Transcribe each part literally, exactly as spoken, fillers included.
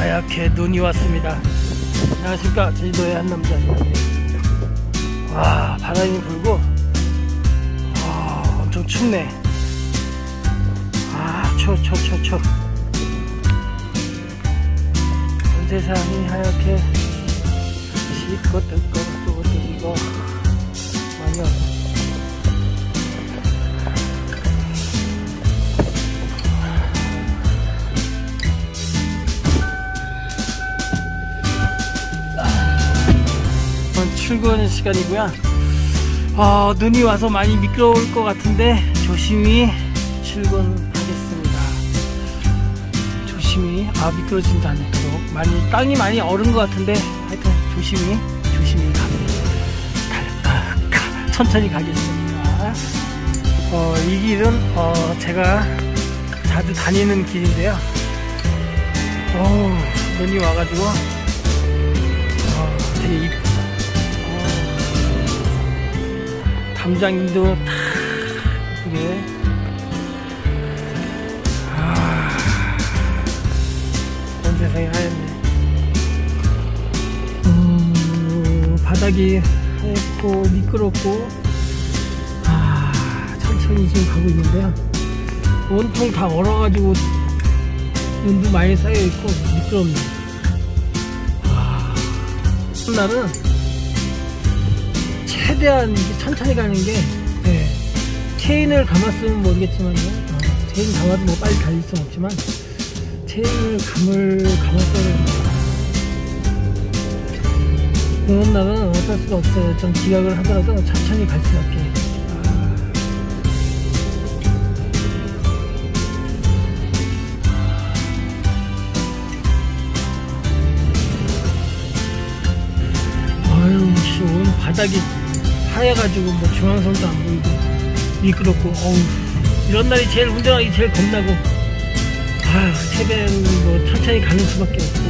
하얗게 눈이 왔습니다. 안녕하십니까, 제주도의 한 남자입니다. 와, 바람이 불고 와, 엄청 춥네. 아, 추워 추워 추워 추워. 온 세상이 하얗게 씻고 뜯고 또 뜯고 많이 왔어. 출근 시간이고요. 어, 눈이 와서 많이 미끄러울 것 같은데 조심히 출근하겠습니다. 조심히, 아, 미끄러지지 않도록. 많이 땅이 많이 얼은 것 같은데 하여튼 조심히 조심히 가, 가, 가, 천천히 가겠습니다. 어, 이 길은 어, 제가 자주 다니는 길인데요. 어, 눈이 와가지고 어, 되게 이쁘 담장도 다 이게 아, 온 세상이 하얗네. 음, 바닥이 하얗고 미끄럽고 아, 천천히 지금 가고 있는데요. 온통 다 얼어가지고 눈도 많이 쌓여있고 미끄럽네. 아, 날은 최대한 천천히 가는 게, 네. 체인을 감았으면 모르겠지만요. 어, 체인 감아도 뭐 빨리 달릴 수는 없지만 체인을 감을 감았어야 됩니다. 그런 날은 어쩔 수가 없어요. 좀 지각을 하더라도 천천히 갈 수밖에. 아유, 씨, 오늘 바닥이 하얘가지고 뭐 중앙선도 안 보이고 미끄럽고, 어우, 이런 날이 제일 운전하기 제일 겁나고, 아휴, 최대한 뭐 천천히 가는 수밖에 없고.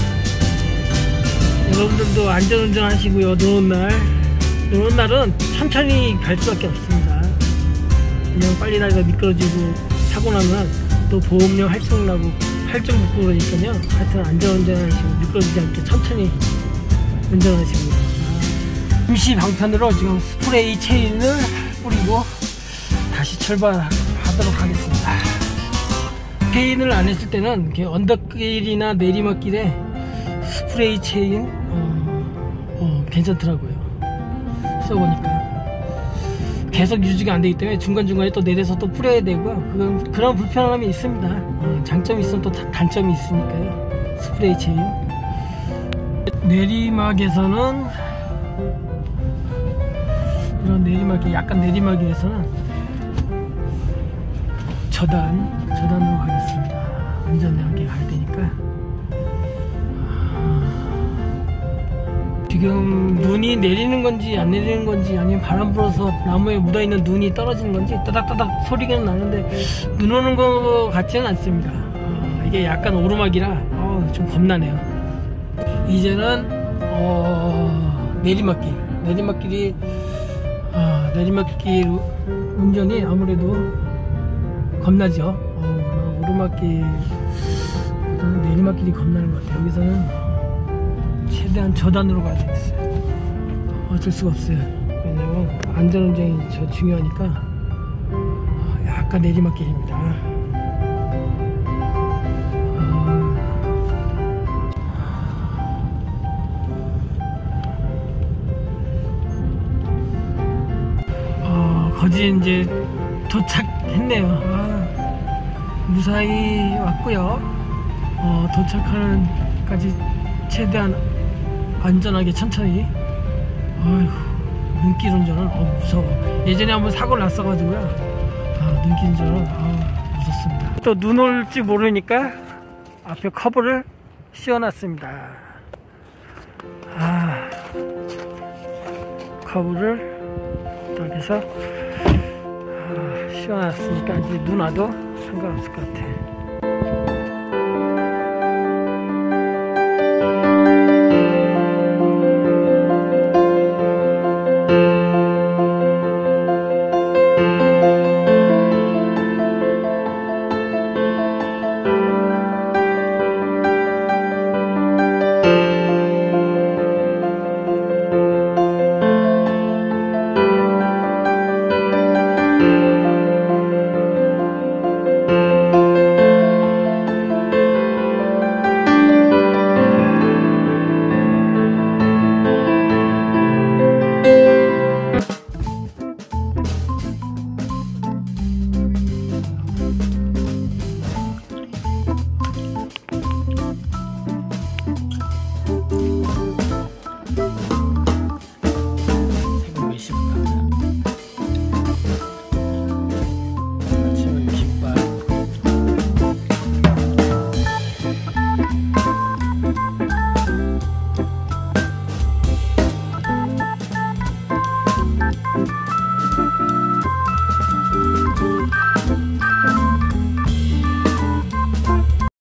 여러분들도 안전운전 하시고요. 노는 날, 노는 날은 천천히 갈 수밖에 없습니다. 그냥 빨리 다니다 미끄러지고 사고 나면 또 보험료 할증나고 할증 붙고 그러니까요. 하여튼 안전운전 하시고 미끄러지지 않게 천천히 운전하십니다. 임시 방편으로 지금 스프레이 체인을 뿌리고 다시 출발하도록 하겠습니다. 체인을 안 했을 때는 이렇게 언덕길이나 내리막길에 스프레이 체인 어, 어, 괜찮더라고요. 써보니까 계속 유지가 안 되기 때문에 중간중간에 또 내려서 또 뿌려야 되고요. 그건, 그런 불편함이 있습니다. 어, 장점이 있으면 또 단점이 있으니까요. 스프레이 체인. 내리막에서는 이런 내리막이 약간 내리막에서는 저단 저단으로 가겠습니다. 안전하게 가야 되니까. 지금 눈이 내리는 건지 안 내리는 건지 아니면 바람 불어서 나무에 묻어있는 눈이 떨어지는 건지 따닥따닥 소리가 나는데 눈 오는 것 같지는 않습니다. 어, 이게 약간 오르막이라 어, 좀 겁나네요. 이제는 어, 내리막길 내리막길이 아, 내리막길 운전이 아무래도 겁나죠. 어, 오르막길 내리막길이 겁나는 것 같아요. 여기서는 최대한 저단으로 가야 되겠어요. 어쩔 수가 없어요. 왜냐면 안전운전이 저 중요하니까. 약간 내리막길입니다. 어, 거지 이제 도착했네요. 아, 무사히 왔고요. 어, 도착하는 까지 최대한 안전하게 천천히. 어휴, 눈길 운전은 어, 무서워. 예전에 한번 사고를 났어가지고요. 아, 눈길 운전은 아, 무섭습니다. 또 눈 올지 모르니까 앞에 커브를 씌워놨습니다. 아, 커브를 이렇게 해서 아, 씌워놨으니까 이제 눈 와도 상관없을 것 같아.